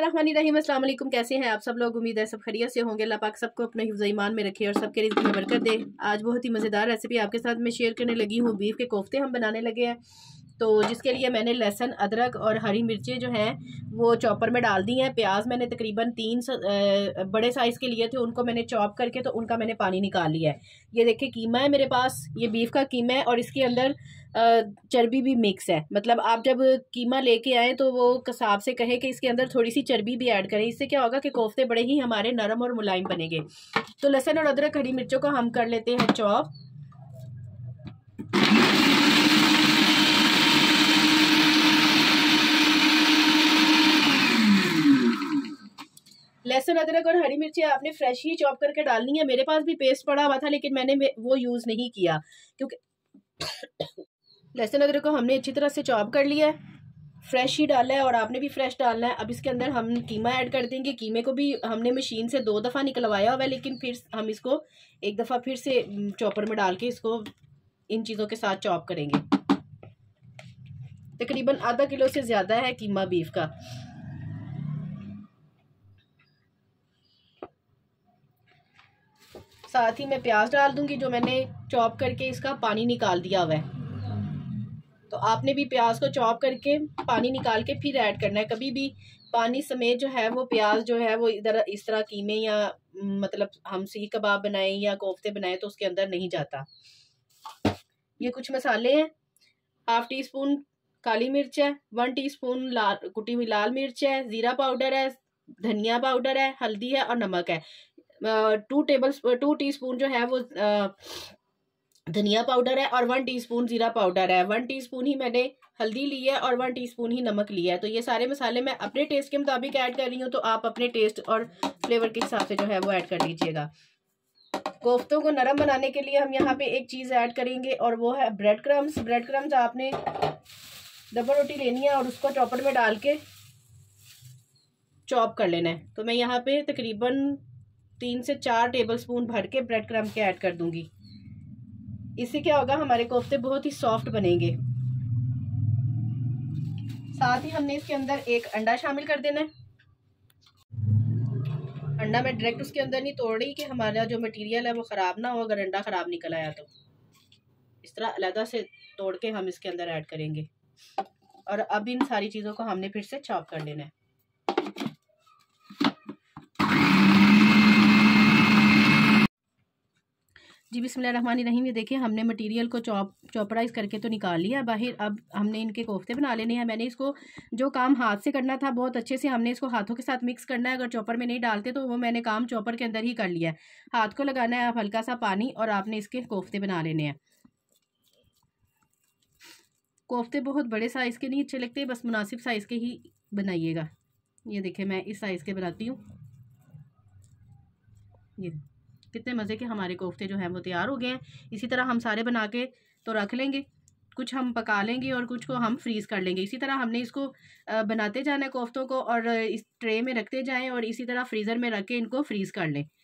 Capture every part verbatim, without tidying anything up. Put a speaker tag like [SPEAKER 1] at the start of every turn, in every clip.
[SPEAKER 1] बिस्मिल्लाहिर्रहमानिर्रहीम, अस्सलाम वालेकुम। कैसे हैं आप सब लोग? उम्मीद है सब खैरियत से होंगे। अल्लाह पाक सबको अपने हिफ्ज़ ईमान में रखे और सबके रिज़्क़ में बरकत दे। आज बहुत ही मज़ेदार रेसिपी आपके साथ मैं शेयर करने लगी हूँ। बीफ के कोफ्ते हम बनाने लगे हैं, तो जिसके लिए मैंने लहसुन, अदरक और हरी मिर्चें जो हैं वो चॉपर में डाल दी हैं। प्याज मैंने तकरीबन तीन बड़े साइज़ के लिए थे, उनको मैंने चॉप करके तो उनका मैंने पानी निकाल लिया है। ये देखिए कीमा है मेरे पास, ये बीफ का कीमा है और इसके अंदर चर्बी भी मिक्स है। मतलब आप जब कीमा लेके आए तो वो कसाब से कहे कि इसके अंदर थोड़ी सी चर्बी भी ऐड करें, इससे क्या होगा कि कोफ्ते बड़े ही हमारे नरम और मुलायम बनेंगे। तो लहसुन और अदरक, हरी मिर्चों को हम कर लेते हैं चॉप। लहसुन, अदरक और हरी मिर्ची आपने फ्रेश ही चॉप करके डालनी है। मेरे पास भी पेस्ट पड़ा हुआ था लेकिन मैंने वो यूज़ नहीं किया, क्योंकि लहसुन अदरक को हमने अच्छी तरह से चॉप कर लिया है, फ्रेश ही डाला है और आपने भी फ्रेश डालना है। अब इसके अंदर हम कीमा ऐड कर देंगे। कीमे को भी हमने मशीन से दो दफ़ा निकलवाया हुआ है, लेकिन फिर हम इसको एक दफ़ा फिर से चॉपर में डाल के इसको इन चीज़ों के साथ चॉप करेंगे। तकरीबन आधा किलो से ज़्यादा है कीमा बीफ का। साथ ही मैं प्याज डाल दूंगी जो मैंने चॉप करके इसका पानी निकाल दिया हुआ है। तो आपने भी प्याज को चॉप करके पानी निकाल के फिर ऐड करना है। कभी भी पानी समेत जो है वो प्याज जो है वो इधर इस तरह कीमे या मतलब हम सीख कबाब बनाएं या कोफ्ते बनाएं तो उसके अंदर नहीं जाता। ये कुछ मसाले हैं। हाफ टी स्पून काली मिर्च है, वन टीस्पून लाल कुटी हुई लाल मिर्च है, जीरा पाउडर है, धनिया पाउडर है, हल्दी है और नमक है। टू टेबल टू टीस्पून जो है वो धनिया पाउडर है और वन टीस्पून जीरा पाउडर है। वन टीस्पून ही मैंने हल्दी ली है और वन टीस्पून ही नमक लिया है। तो ये सारे मसाले मैं अपने टेस्ट के मुताबिक ऐड कर रही हूँ, तो आप अपने टेस्ट और फ्लेवर के हिसाब से जो है वो ऐड कर लीजिएगा। कोफ्तों को नरम बनाने के लिए हम यहाँ पे एक चीज़ ऐड करेंगे और वो है ब्रेड क्रम्स। ब्रेड क्रम्स आपने डबल रोटी लेनी है और उसको चॉपर में डाल के चॉप कर लेना है। तो मैं यहाँ पे तकरीबन तीन से चार टेबल स्पून भर के ब्रेड क्रम्ब के ऐड कर दूंगी। इससे क्या होगा, हमारे कोफ्ते बहुत ही सॉफ्ट बनेंगे। साथ ही हमने इसके अंदर एक अंडा शामिल कर देना है। अंडा मैं डायरेक्ट उसके अंदर नहीं तोड़ रही कि हमारा जो मटेरियल है वो ख़राब ना हो। अगर अंडा ख़राब निकल आया तो इस तरह अलग से तोड़ के हम इसके अंदर ऐड करेंगे। और अब इन सारी चीज़ों को हमने फिर से चॉप कर लेना है। जी बिस्मिल्लाहिर्रहमानिर्रहीम। ये देखिए हमने मटेरियल को चॉप चॉपराइज करके तो निकाल लिया बाहर। अब हमने इनके कोफ्ते बना लेने हैं। मैंने इसको जो काम हाथ से करना था बहुत अच्छे से हमने इसको हाथों के साथ मिक्स करना है। अगर चॉपर में नहीं डालते तो वो मैंने काम चॉपर के अंदर ही कर लिया है। हाथ को लगाना है आप हल्का सा पानी और आपने इसके कोफ्ते बना लेने हैं। कोफ्ते बहुत बड़े साइज़ के नहीं अच्छे लगते, बस मुनासिब साइज़ के ही बनाइएगा। ये देखिए मैं इस साइज़ के बनाती हूँ। ये कितने मज़े के हमारे कोफ्ते जो हैं वो तैयार हो गए हैं। इसी तरह हम सारे बना के तो रख लेंगे, कुछ हम पका लेंगे और कुछ को हम फ्रीज़ कर लेंगे। इसी तरह हमने इसको बनाते जाना है कोफ्तों को और इस ट्रे में रखते जाएं और इसी तरह फ्रीज़र में रख के इनको फ्रीज़ कर लें।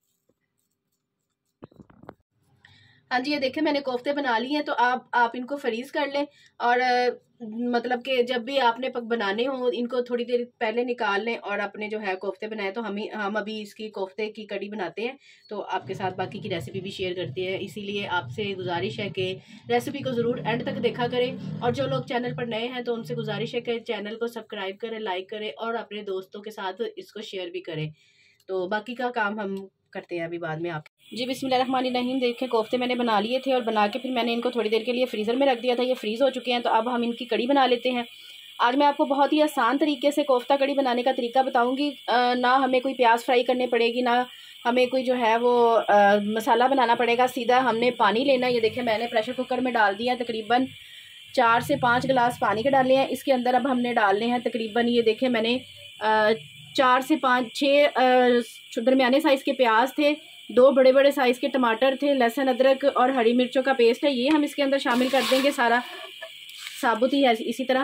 [SPEAKER 1] हाँ जी, ये देखें मैंने कोफ्ते बना लिए हैं। तो आप आप इनको फ्रीज़ कर लें और मतलब कि जब भी आपने पक बनाने हो इनको थोड़ी देर पहले निकाल लें और अपने जो है कोफ्ते बनाए। तो हम ही हम अभी इसकी कोफ्ते की कड़ी बनाते हैं, तो आपके साथ बाकी की रेसिपी भी शेयर करते हैं। इसीलिए आपसे गुजारिश है कि रेसिपी को ज़रूर एंड तक देखा करें और जो लोग चैनल पर नए हैं तो उनसे गुजारिश है कि चैनल को सब्सक्राइब करें, लाइक करें और अपने दोस्तों के साथ इसको शेयर भी करें। तो बाकी का काम हम करते हैं अभी बाद में। आप जी बिस्मिल्लाहिर्रहमानिर्रहीम। देखें कोफ्ते मैंने बना लिए थे और बना के फिर मैंने इनको थोड़ी देर के लिए फ्रीज़र में रख दिया था। ये फ्रीज़ हो चुके हैं। तो अब हम इनकी कड़ी बना लेते हैं। आज मैं आपको बहुत ही आसान तरीके से कोफ्ता कड़ी बनाने का तरीका बताऊंगी। ना हमें कोई प्याज फ्राई करनी पड़ेगी, ना हमें कोई जो है वो आ, मसाला बनाना पड़ेगा। सीधा हमने पानी लेना। ये देखें मैंने प्रेशर कुकर में डाल दिया, तकरीबन चार से पाँच गिलास पानी के डाले हैं। इसके अंदर अब हमने डालने हैं तकरीबन, ये देखें मैंने आ, चार से पाँच छः दरमियाने साइज़ के प्याज थे, दो बड़े बड़े साइज़ के टमाटर थे, लहसुन अदरक और हरी मिर्चों का पेस्ट है, ये हम इसके अंदर शामिल कर देंगे। सारा साबुत ही है। इसी तरह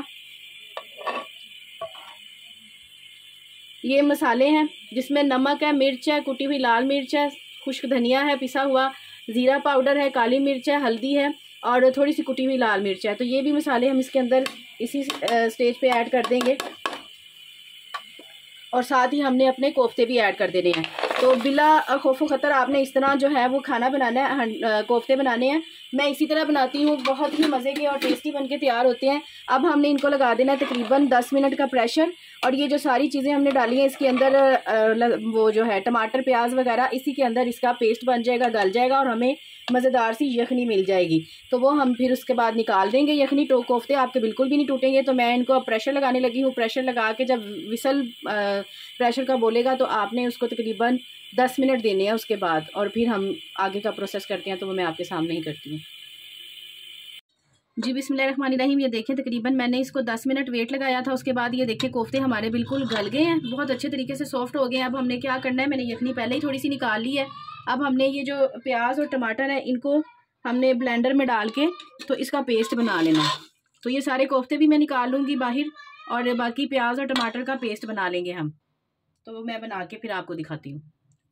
[SPEAKER 1] ये मसाले हैं जिसमें नमक है, मिर्च है, कुटी हुई लाल मिर्च है, खुश्क धनिया है पिसा हुआ, ज़ीरा पाउडर है, काली मिर्च है, हल्दी है और थोड़ी सी कुटी हुई लाल मिर्च है। तो ये भी मसाले हम इसके अंदर इसी स्टेज पे ऐड कर देंगे। और साथ ही हमने अपने कोफ्ते भी ऐड कर देने हैं। तो बिला खौफ ख़तर आपने इस तरह जो है वो खाना बनाना है, कोफ्ते बनाने हैं। मैं इसी तरह बनाती हूँ, बहुत ही मज़े के और टेस्टी बनके तैयार होते हैं। अब हमने इनको लगा देना है तकरीबन दस मिनट का प्रेशर। और ये जो सारी चीज़ें हमने डाली हैं इसके अंदर, वो जो है टमाटर प्याज वगैरह, इसी के अंदर इसका पेस्ट बन जाएगा, गल जाएगा और हमें मज़ेदार सी यखनी मिल जाएगी। तो वो हम फिर उसके बाद निकाल देंगे यखनी। तो कोफ्ते आपके बिल्कुल भी नहीं टूटेंगे। तो मैं इनको अब प्रेशर लगाने लगी हूँ। प्रेशर लगा के जब विसल प्रेशर का बोलेगा तो आपने उसको तकरीबन दस मिनट देने हैं उसके बाद, और फिर हम आगे का प्रोसेस करते हैं। तो वो मैं आपके सामने ही करती हूँ। जी बिस्मिल्लाहिर्रहमानिर्रहीम। ये देखें तकरीबन मैंने इसको दस मिनट वेट लगाया था। उसके बाद ये देखें कोफ्ते हमारे बिल्कुल गल गए हैं, बहुत अच्छे तरीके से सॉफ्ट हो गए हैं। अब हमने क्या करना है, मैंने यखनी पहले ही थोड़ी सी निकाल ली है। अब हमने ये जो प्याज और टमाटर है इनको हमने ब्लेंडर में डाल के तो इसका पेस्ट बना लेना है। तो ये सारे कोफ्ते भी मैं निकाल लूँगी बाहर, और बाकी प्याज और टमाटर का पेस्ट बना लेंगे हम। तो मैं बना के फिर आपको दिखाती हूँ।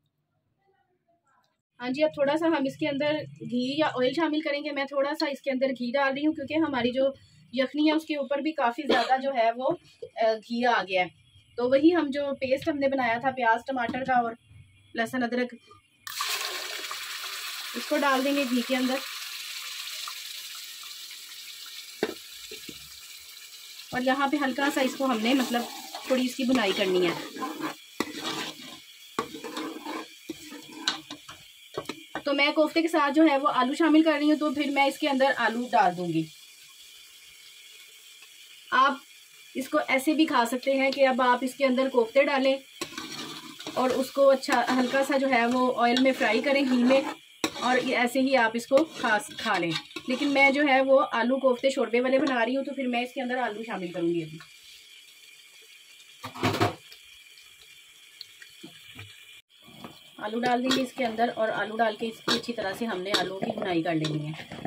[SPEAKER 1] हाँ जी, अब थोड़ा सा हम इसके अंदर घी या ऑयल शामिल करेंगे। मैं थोड़ा सा इसके अंदर घी डाल रही हूँ क्योंकि हमारी जो यखनी है उसके ऊपर भी काफ़ी ज़्यादा जो है वो घी आ गया है। तो वही हम जो पेस्ट हमने बनाया था प्याज टमाटर का और लहसुन अदरक, इसको डाल देंगे घी के अंदर। और यहाँ पे हल्का सा इसको हमने मतलब थोड़ी इसकी बुनाई करनी है। तो मैं कोफ्ते के साथ जो है वो आलू शामिल कर रही हूँ। तो फिर मैं इसके अंदर आलू डाल दूंगी। आप इसको ऐसे भी खा सकते हैं कि अब आप इसके अंदर कोफ्ते डालें और उसको अच्छा हल्का सा जो है वो ऑयल में फ्राई करें घी में, और ऐसे ही आप इसको खा खा लें। लेकिन मैं जो है वो आलू कोफ्ते शोरबे वाले बना रही हूँ, तो फिर मैं इसके अंदर आलू शामिल करूँगी अभी। आलू डाल देंगे इसके अंदर, और आलू डाल के इसकी अच्छी तरह से हमने आलू की भुनाई कर लेनी है।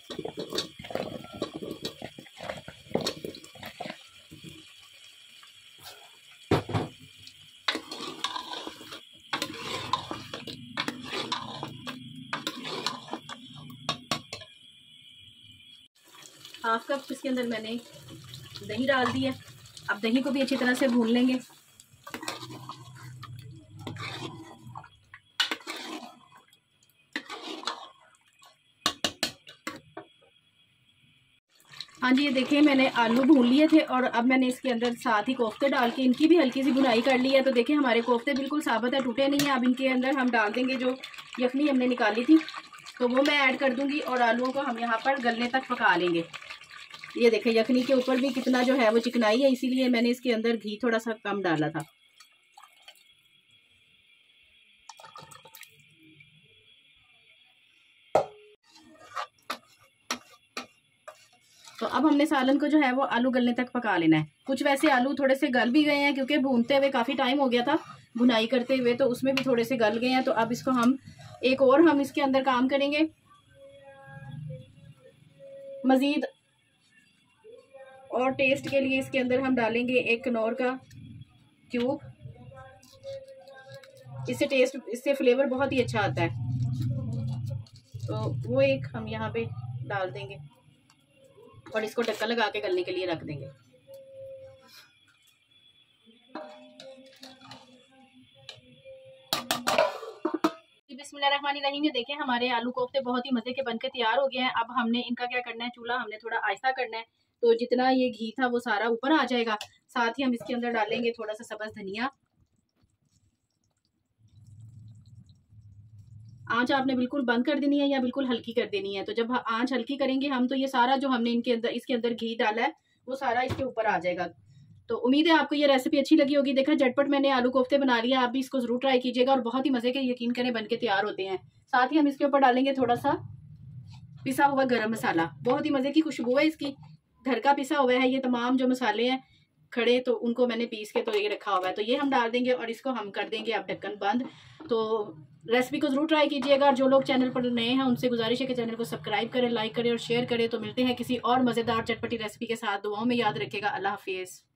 [SPEAKER 1] हाफ कप इसके अंदर मैंने दही डाल दी है। अब दही को भी अच्छी तरह से भून लेंगे। हाँ जी, ये देखिए मैंने आलू भून लिए थे और अब मैंने इसके अंदर साथ ही कोफ्ते डाल के इनकी भी हल्की सी भुनाई कर ली है। तो देखिए हमारे कोफ्ते बिल्कुल साबुत है, टूटे नहीं है। अब इनके अंदर हम डाल देंगे जो यखनी हमने निकाली थी, तो वो मैं ऐड कर दूंगी और आलूओं को हम यहाँ पर गलने तक पका लेंगे। ये देखिए यखनी के ऊपर भी कितना जो है वो चिकनाई है, इसीलिए मैंने इसके अंदर घी थोड़ा सा कम डाला था। तो अब हमने सालन को जो है वो आलू गलने तक पका लेना है। कुछ वैसे आलू थोड़े से गल भी गए हैं क्योंकि भूनते हुए काफ़ी टाइम हो गया था, भुनाई करते हुए, तो उसमें भी थोड़े से गल गए हैं। तो अब इसको हम एक और हम इसके अंदर काम करेंगे मज़ीद, और टेस्ट के लिए इसके अंदर हम डालेंगे एक कनौर का क्यूब। इससे टेस्ट, इससे फ्लेवर बहुत ही अच्छा आता है। तो वो एक हम यहाँ पे डाल देंगे और इसको ढक्कन लगा के गलने के लिए रख देंगे। बिस्मिल्लाहिर्रहमानिर्रहीम। ये देखें हमारे आलू कोफ्ते बहुत ही मज़े के बनकर तैयार हो गए हैं। अब हमने इनका क्या करना है, चूल्हा हमने थोड़ा आहिस्ता करना है, तो जितना ये घी था वो सारा ऊपर आ जाएगा। साथ ही हम इसके अंदर डालेंगे थोड़ा सा सब्ज़ धनिया। आंच आपने बिल्कुल बंद कर देनी है या बिल्कुल हल्की कर देनी है। तो जब आंच हल्की करेंगे हम, तो ये सारा जो हमने इनके अंदर इसके अंदर घी डाला है वो सारा इसके ऊपर आ जाएगा। तो उम्मीद है आपको ये रेसिपी अच्छी लगी होगी। देखा झटपट मैंने आलू कोफ्ते बना लिया, आप भी इसको जरूर ट्राई कीजिएगा और बहुत ही मजे के यकीन करें बन के तैयार होते हैं। साथ ही हम इसके ऊपर डालेंगे थोड़ा सा पिसा हुआ गरम मसाला। बहुत ही मजे की खुशबू है इसकी, घर का पिसा हुआ है। ये तमाम जो मसाले हैं खड़े, तो उनको मैंने पीस के तो ये रखा हुआ है, तो ये हम डाल देंगे और इसको हम कर देंगे अब ढक्कन बंद। तो रेसिपी को जरूर ट्राई कीजिएगा, और जो लोग चैनल पर नए हैं उनसे गुजारिश है कि चैनल को सब्सक्राइब करें, लाइक करें और शेयर करें। तो मिलते हैं किसी और मज़ेदार चटपटी रेसिपी के साथ। दुआओं में याद रखिएगा। अल्लाह हाफिज़।